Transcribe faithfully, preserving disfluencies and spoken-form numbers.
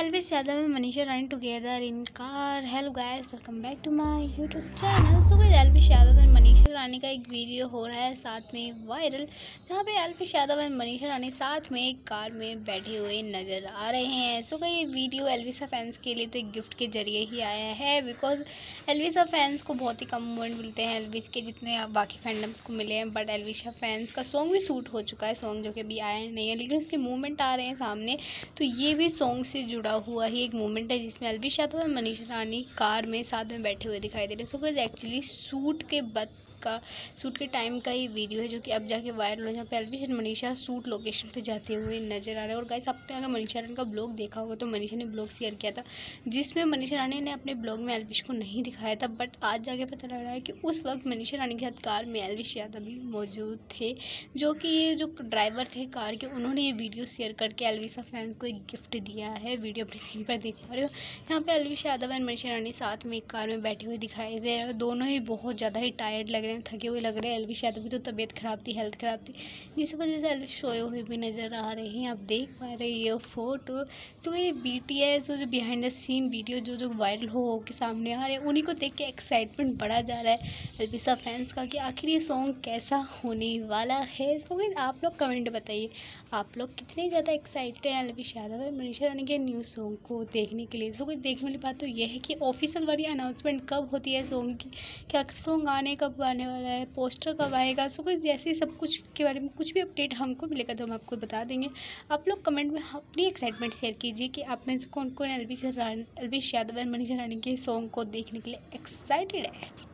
Elvis Yadav and Manisha running together in car. Hello guys, welcome back to my YouTube channel. So guys, Elvis Yadav and Manisha रानी का एक video हो रहा है साथ में viral, जहाँ पे Elvis Yadav and Manisha Rani साथ में एक कार में बैठे हुए नज़र आ रहे हैं। सो गाइस, ये वीडियो एल्विसा फैंस के लिए तो एक गिफ्ट के जरिए ही आया है, बिकॉज एल्विसा फैंस को बहुत ही कम मोमेंट मिलते हैं एल्विस के जितने बाकी फैंडम्स को मिले हैं। बट एल्विसा फैंस का सॉन्ग भी शूट हो चुका है, सॉन्ग जो कि अभी आया नहीं है, लेकिन उसके मूवमेंट आ रहे हैं सामने। तो ये भी सॉन्ग से जुड़ा हुआ ही एक मोमेंट है जिसमें एल्विस यादव और मनीषा रानी कार में साथ में बैठे हुए दिखाई दे रहे हैं। सो गाइस, एक्चुअली शूट के बाद का शूट के टाइम का ही वीडियो है जो कि अब जाके वायरल हो, जहाँ पे एल्विस और मनीषा शूट लोकेशन पे जाते हुए नजर आ रहे हैं। और गाइस, आपने अगर मनीषा रानी का ब्लॉग देखा होगा तो मनीषा ने ब्लॉग शेयर किया था जिसमें मनीषा रानी ने अपने ब्लॉग में एल्विस को नहीं दिखाया था। बट आज जाके पता लग रहा है कि उस वक्त मनीषा रानी के साथ कार में एल्विस यादव भी मौजूद थे, जो कि ये जो ड्राइवर थे कार के, उन्होंने ये वीडियो शेयर करके एल्विसा फैंस को एक गिफ्ट दिया है। वीडियो अपनी स्क्रीन पर देख पा रहे हो, यहाँ पे एल्विस यादव और मनीषा रानी साथ में एक कार में बैठे हुए दिखाई दे रहे हैं। दोनों ही बहुत ज़्यादा ही टायर्ड लग रहे हैं, थके हुए लग रहे हैं। एल्विस यादव की तो तबीयत ख़राब थी, हेल्थ ख़राब थी, जिस वजह से एल्विस सोए हुए भी नज़र आ रहे हैं। आप देख पा रहे हैं ये फोटो। सो ये बीटीएस जो बिहाइंड द सीन वीडियो जो जो वायरल हो हो के सामने आ रहे हैं, उन्हीं को देख के एक्साइटमेंट बढ़ा जा रहा है एल्विसा फैंस का कि आखिर ये सॉन्ग कैसा होने वाला है। सो गाइस, आप लोग कमेंट बताइए, आप लोग कितने ज़्यादा एक्साइटेड हैं एल्विस यादव और मनीषा रानी के न्यू सॉन्ग को देखने के लिए। सो गाइस, देखने वाली बात तो यह है कि ऑफिशियल वाली अनाउंसमेंट कब होती है सॉन्ग की, कि आखिर सॉन्ग आने कब आने वाला है, पोस्टर कब आएगा। सो गाइस, जैसे ही सब कुछ के बारे में कुछ भी अपडेट हमको मिलेगा तो हम आपको बता देंगे। आप लोग कमेंट में अपनी एक्साइटमेंट शेयर कीजिए कि आप में से कौन कौन एल्विस एल्विस यादव और मनीषा रानी के सॉन्ग को देखने के लिए एक्साइटेड है।